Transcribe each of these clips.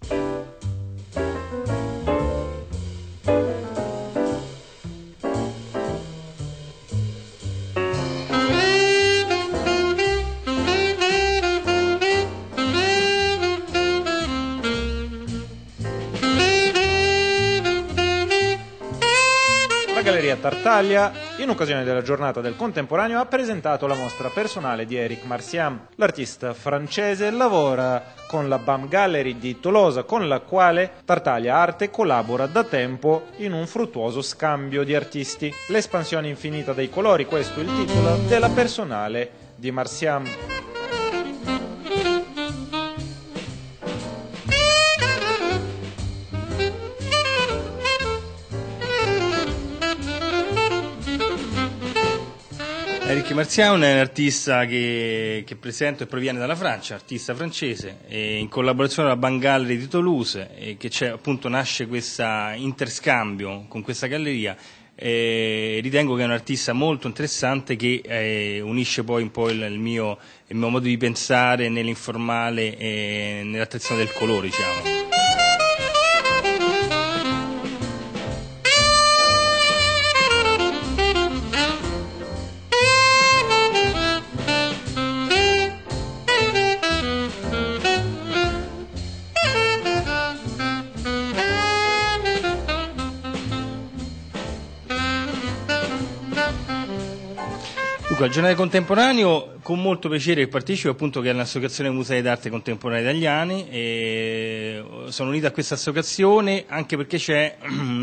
La Galleria Tartaglia, in occasione della giornata del contemporaneo, ha presentato la mostra personale di Éric Marciam. L'artista francese lavora con la BAM Gallery di Tolosa, con la quale Tartaglia Arte collabora da tempo in un fruttuoso scambio di artisti. L'espansione infinita dei colori, questo è il titolo della personale di Marciam. Éric Marciam è un artista che presento e proviene dalla Francia, artista francese, e in collaborazione con la BAM Gallery di Toulouse, e che appunto nasce questo interscambio con questa galleria. Ritengo che è un artista molto interessante che unisce poi un po' il mio modo di pensare nell'informale e nell'attrazione del colore, diciamo. Dunque, al Giornale Contemporaneo con molto piacere che partecipo, appunto, che è un'associazione Musei d'Arte Contemporanea Italiani, e sono unito a questa associazione anche perché c'è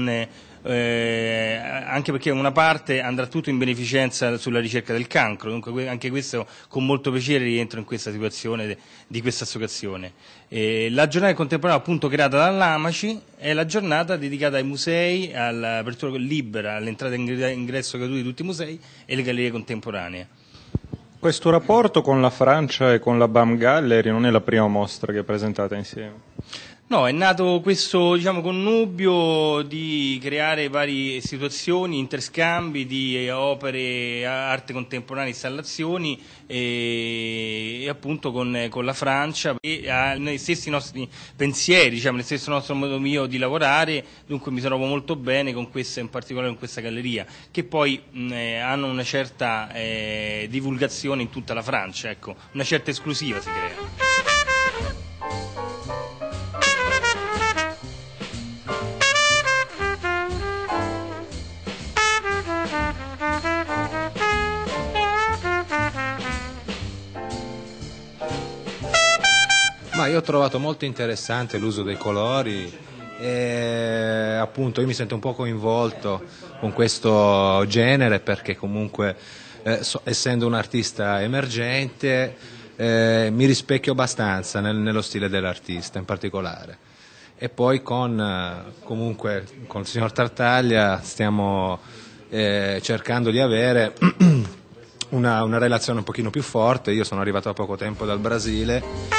anche perché una parte andrà tutto in beneficenza sulla ricerca del cancro, dunque anche questo con molto piacere rientro in questa situazione di questa associazione. La giornata contemporanea, appunto, creata dall'Amaci, è la giornata dedicata ai musei, all'apertura libera, all'entrata in ingresso gratuito di tutti i musei e le gallerie contemporanee. Questo rapporto con la Francia e con la BAM Gallery non è la prima mostra che presentate insieme? No, è nato questo, diciamo, connubio di creare varie situazioni, interscambi di opere, arte contemporanea, installazioni e appunto con la Francia e nei stessi nostri pensieri, diciamo, nel stesso nostro modo mio di lavorare, dunque mi trovo molto bene con questa, in particolare con questa galleria, che poi hanno una certa divulgazione in tutta la Francia, ecco, una certa esclusiva si crea. Ma io ho trovato molto interessante l'uso dei colori e appunto io mi sento un po' coinvolto con questo genere perché comunque essendo un artista emergente mi rispecchio abbastanza nello stile dell'artista in particolare. E poi comunque con il signor Tartaglia stiamo cercando di avere una relazione un pochino più forte. Io sono arrivato da poco tempo dal Brasile.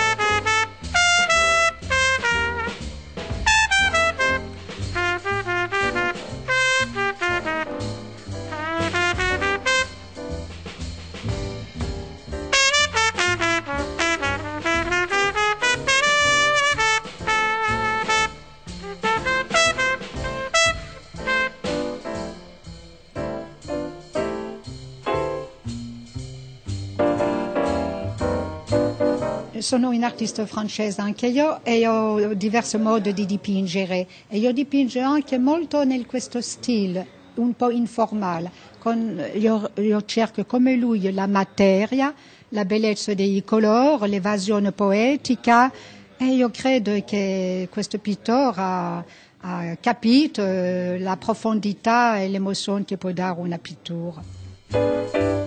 Sono un artista francese anche io e ho diversi modi di dipingere e io dipingo anche molto in questo stile un po' informale. Io cerco come lui la materia, la bellezza dei colori, l'evasione poetica e io credo che questo pittore ha capito la profondità e l'emozione che può dare una pittura.